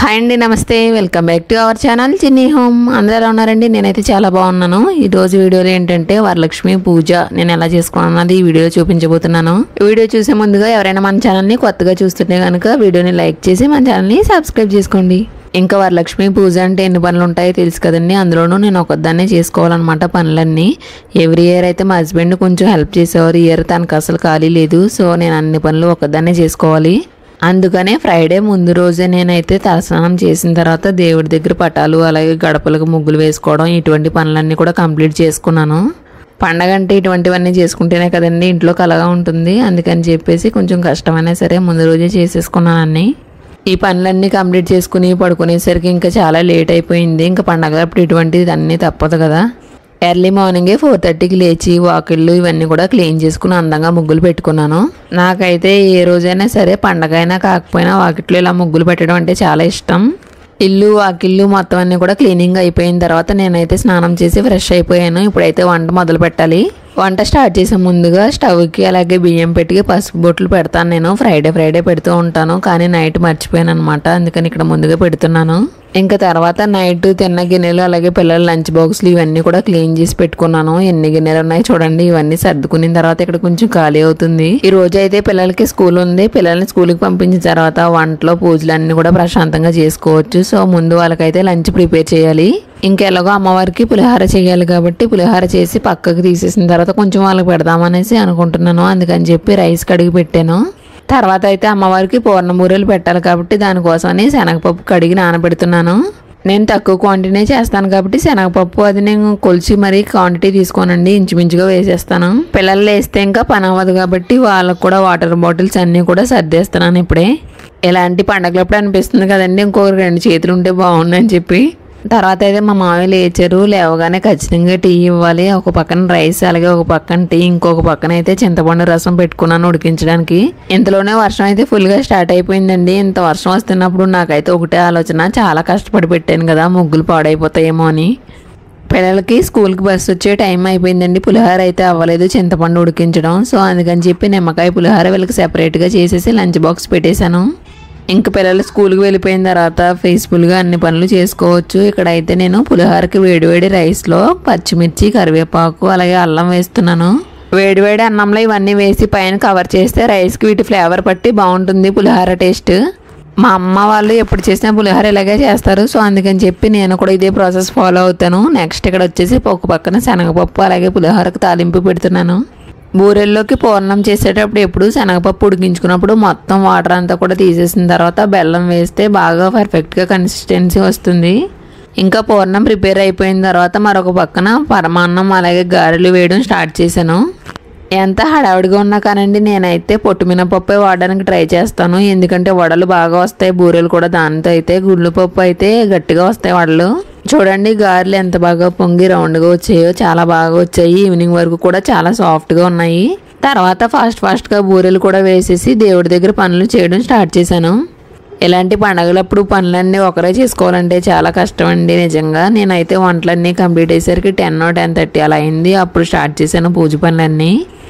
Hi అండి, నమస్తే. Welcome back to our channel Chinni home. అందరూ ఎలా ఉన్నారండి? నేనైతే చాలా బాగున్నాను. ఈ రోజు వీడియోలో ఏంటంటే వరలక్ష్మి పూజ నేను ఎలా చేసుకున్నది ఈ వీడియో చూపించబోతున్నాను. ఈ వీడియో చూసే ముందుగా ఎవరైనా మన ఛానల్ని కొత్తగా చూస్తుంటే కనుక వీడియోని లైక్ చేసి మన ఛానల్ని సబ్స్క్రైబ్ చేసుకోండి. ఇంకా వరలక్ష్మి పూజ అంటే ఎన్ని పనులు ఉంటాయో తెలుసు కదండి. అందులోనూ నేను ఒకదాన్నే చేసుకోవాలన్నమాట పనులన్నీ. ఎవ్రీ ఇయర్ అయితే మా హస్బెండ్ కొంచెం హెల్ప్ చేసేవారు. ఈ ఇయర్ తనకు అసలు ఖాళీ లేదు. సో నేను అన్ని పనులు ఒకదాన్నే చేసుకోవాలి. అందుకనే ఫ్రైడే ముందు రోజే నేనైతే తలస్నానం చేసిన తర్వాత దేవుడి దగ్గర పటాలు అలాగే గడపలకు ముగ్గులు వేసుకోవడం ఇటువంటి పనులన్నీ కూడా కంప్లీట్ చేసుకున్నాను. పండగ అంటే ఇటువంటివన్నీ చేసుకుంటేనే కదండి ఇంట్లో కలగా ఉంటుంది. అందుకని చెప్పేసి కొంచెం కష్టమైనా సరే ముందు రోజే చేసేసుకున్నాను అన్నీ. ఈ పనులన్నీ కంప్లీట్ చేసుకుని పడుకునేసరికి ఇంకా చాలా లేట్ అయిపోయింది. ఇంకా పండగ అప్పుడు ఇటువంటిది అన్నీ తప్పదు కదా. ఎర్లీ మార్నింగే 4:30కి లేచి వాకిళ్ళు ఇవన్నీ కూడా క్లీన్ చేసుకుని అందంగా ముగ్గులు పెట్టుకున్నాను. నాకైతే ఏ రోజైనా సరే పండగ అయినా కాకపోయినా వాకిట్లో ఇలా ముగ్గులు పెట్టడం అంటే చాలా ఇష్టం. ఇల్లు వాకిళ్ళు మొత్తం అన్నీ కూడా క్లీనింగ్ అయిపోయిన తర్వాత నేనైతే స్నానం చేసి ఫ్రెష్ అయిపోయాను. ఇప్పుడైతే వంట మొదలు పెట్టాలి. వంట స్టార్ట్ చేసే ముందుగా స్టవ్కి అలాగే బియ్యం పెట్టి పసుపు బొట్లు పెడతాను. నేను ఫ్రైడే పెడుతూ ఉంటాను, కానీ నైట్ మర్చిపోయాను అనమాట. అందుకని ఇక్కడ ముందుగా పెడుతున్నాను. ఇంకా తర్వాత నైట్ తిన్న గిన్నెలు అలాగే పిల్లల లంచ్ బాక్స్లు ఇవన్నీ కూడా క్లీన్ చేసి పెట్టుకున్నాను. ఎన్ని గిన్నెలు ఉన్నాయి చూడండి. ఇవన్నీ సర్దుకున్న తర్వాత ఇక్కడ కొంచెం ఖాళీ అవుతుంది. ఈ రోజు అయితే పిల్లలకి స్కూల్ ఉంది. పిల్లల్ని స్కూల్కి పంపించిన తర్వాత వంటలో పూజలు అన్ని కూడా ప్రశాంతంగా చేసుకోవచ్చు. సో ముందు వాళ్ళకైతే లంచ్ ప్రిపేర్ చేయాలి. ఇంకెలాగో అమ్మవారికి పులిహార చేయాలి కాబట్టి పులిహార చేసి పక్కకు తీసేసిన తర్వాత కొంచెం వాళ్ళకి పెడదామనేసి అనుకుంటున్నాను. అందుకని చెప్పి రైస్ కడిగి పెట్టాను. తర్వాత అయితే అమ్మవారికి పూర్ణమూరెలు పెట్టాలి కాబట్టి దానికోసమని శనగపప్పు కడిగి నానబెడుతున్నాను. నేను తక్కువ క్వాంటిటీ చేస్తాను కాబట్టి శనగపప్పు అది నేను కొలిచి మరీ క్వాంటిటీ తీసుకోనండి, ఇంచుమించుగా వేసేస్తాను. పిల్లలు వేస్తే ఇంకా పని అవ్వదు కాబట్టి వాళ్ళకు కూడా వాటర్ బాటిల్స్ అన్నీ కూడా సర్దేస్తున్నాను ఇప్పుడే. ఇలాంటి పండగలప్పుడు అనిపిస్తుంది కదండి ఇంకొక 2 చేతులు ఉంటే బాగుండని చెప్పి. తర్వాత అయితే మా మామయ్య లేచారు. లేవగానే ఖచ్చితంగా టీ ఇవ్వాలి. ఒక పక్కన రైస్ అలాగే ఒక పక్కన టీ, ఇంకొక పక్కన అయితే చింతపండు రసం పెట్టుకున్నాను ఉడికించడానికి. ఇంతలోనే వర్షం అయితే ఫుల్గా స్టార్ట్ అయిపోయిందండి. ఇంత వర్షం వస్తున్నప్పుడు నాకైతే ఒకటే ఆలోచన, చాలా కష్టపడి పెట్టాను కదా ముగ్గులు పాడైపోతాయేమో అని. పిల్లలకి స్కూల్కి బస్సు వచ్చే టైం అయిపోయిందండి. పులిహోర అయితే అవ్వలేదు, చింతపండు ఉడికించడం. సో అందుకని చెప్పి నిమ్మకాయ పులిహోర వీళ్ళకి సెపరేట్గా చేసేసి లంచ్ బాక్స్ పెట్టేశాను. ఇంక పిల్లలు స్కూల్కి వెళ్ళిపోయిన తర్వాత పీస్ఫుల్గా అన్ని పనులు చేసుకోవచ్చు. ఇక్కడైతే నేను పులిహోరకి వేడివేడి రైస్లో పచ్చిమిర్చి కరివేపాకు అలాగే అల్లం వేస్తున్నాను. వేడివేడి అన్నంలో ఇవన్నీ వేసి పైన కవర్ చేస్తే రైస్కి వీటి ఫ్లేవర్ పట్టి బాగుంటుంది పులిహోర టేస్ట్. మా అమ్మ వాళ్ళు ఎప్పుడు చేసినా పులిహోర ఇలాగే చేస్తారు. సో అందుకని చెప్పి నేను కూడా ఇదే ప్రాసెస్ ఫాలో అవుతాను. నెక్స్ట్ ఇక్కడ వచ్చేసి ఒక పక్కన శనగపప్పు అలాగే పులిహోరకు తాలింపు పెడుతున్నాను. బూరెల్లోకి పూర్ణం చేసేటప్పుడు ఎప్పుడు శనగపప్పు ఉడికించుకున్నప్పుడు మొత్తం వాటర్ అంతా కూడా తీసేసిన తర్వాత బెల్లం వేస్తే బాగా పర్ఫెక్ట్గా కన్సిస్టెన్సీ వస్తుంది. ఇంకా పూర్ణం ప్రిపేర్ అయిపోయిన తర్వాత మరొక పక్కన పరమాన్నం అలాగే గారెలు వేయడం స్టార్ట్ చేశాను. ఎంత హడావిడిగా ఉన్నా కానండి నేనైతే పొట్టు మినపప్పే వాడడానికి ట్రై చేస్తాను. ఎందుకంటే వడలు బాగా వస్తాయి, బూరెలు కూడా దాంతో అయితే. గుళ్ళు పప్పు అయితే గట్టిగా వస్తాయి వడలు. చూడండి గారెలు ఎంత బాగా పొంగి రౌండ్గా వచ్చాయో, చాలా బాగా వచ్చాయి. ఈవినింగ్ వరకు కూడా చాలా సాఫ్ట్గా ఉన్నాయి. తర్వాత ఫాస్ట్గా బూరెలు కూడా వేసేసి దేవుడి దగ్గర పనులు చేయడం స్టార్ట్ చేశాను. ఇలాంటి పండగలప్పుడు పనులన్నీ ఒకరే చేసుకోవాలంటే చాలా కష్టం అండి నిజంగా. నేనైతే వంటలన్నీ కంప్లీట్ అయ్యేసరికి 10 or 10:30 అలా అయింది. అప్పుడు స్టార్ట్ చేశాను పూజ పనులన్నీ.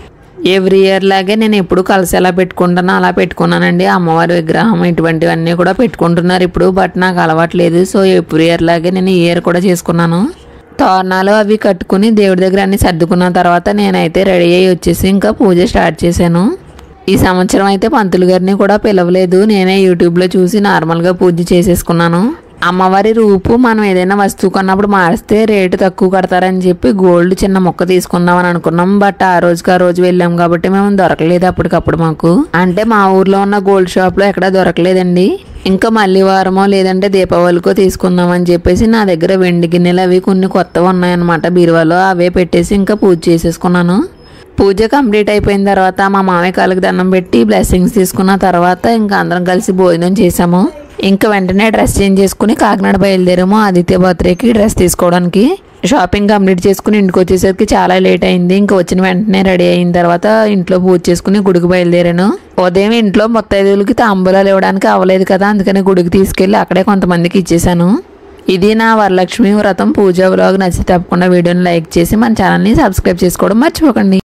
ఎవ్రీ ఇయర్ లాగే నేను ఎప్పుడు కలిసి ఎలా పెట్టుకుంటానో అలా పెట్టుకున్నానండి. అమ్మవారి విగ్రహం ఇటువంటివన్నీ కూడా పెట్టుకుంటున్నారు ఇప్పుడు, బట్ నాకు అలవాట్లేదు. సో ఎవ్రీ ఇయర్ లాగే నేను ఈ ఇయర్ కూడా చేసుకున్నాను. తోరణాలు అవి కట్టుకుని దేవుడి దగ్గర అన్ని సర్దుకున్న తర్వాత నేనైతే రెడీ అయ్యి వచ్చేసి ఇంకా పూజ స్టార్ట్ చేశాను. ఈ సంవత్సరం అయితే పంతులు గారిని కూడా పిలవలేదు. నేనే యూట్యూబ్లో చూసి నార్మల్గా పూజ చేసేసుకున్నాను. అమ్మవారి రూపు మనం ఏదైనా వస్తువు కొన్నప్పుడు మారిస్తే రేటు తక్కువ కడతారని చెప్పి గోల్డ్ చిన్న మొక్క తీసుకుందామని అనుకున్నాం. బట్ ఆ రోజు వెళ్ళాం కాబట్టి మేము దొరకలేదు అప్పటికప్పుడు మాకు. అంటే మా ఊర్లో ఉన్న గోల్డ్ షాప్లో ఎక్కడా దొరకలేదండి. ఇంకా మళ్ళీ వారమో లేదంటే దీపావళికో తీసుకుందామని చెప్పేసి నా దగ్గర వెండి గిన్నెలు అవి కొన్ని కొత్తవి ఉన్నాయన్నమాట బీరువాలో. అవే పెట్టేసి ఇంకా పూజ చేసేసుకున్నాను. పూజ కంప్లీట్ అయిపోయిన తర్వాత మా మామయ్య కాళ్ళకి దండం పెట్టి బ్లెస్సింగ్స్ తీసుకున్న తర్వాత ఇంకా అందరం కలిసి భోజనం చేసాము. ఇంకా వెంటనే డ్రెస్ చేంజ్ చేసుకుని కాకినాడ బయలుదేరాము ఆదిత్య బర్త్డేకి డ్రెస్ తీసుకోవడానికి. షాపింగ్ కంప్లీట్ చేసుకుని ఇంటికి వచ్చేసరికి చాలా లేట్ అయింది. ఇంకా వచ్చిన వెంటనే రెడీ అయిన తర్వాత ఇంట్లో పూజ చేసుకుని గుడికి బయలుదేరాను. ఉదయం ఇంట్లో ముత్తైదువులకి తాంబూలాలు ఇవ్వడానికి అవ్వలేదు కదా, అందుకని గుడికి తీసుకెళ్ళి అక్కడే కొంతమందికి ఇచ్చేసాను. ఇది నా వరలక్ష్మి వ్రతం పూజ వ్లాగ్. నచ్చితే తప్పకుండా వీడియోని లైక్ చేసి మన ఛానల్ని సబ్స్క్రైబ్ చేసుకోవడం మర్చిపోకండి.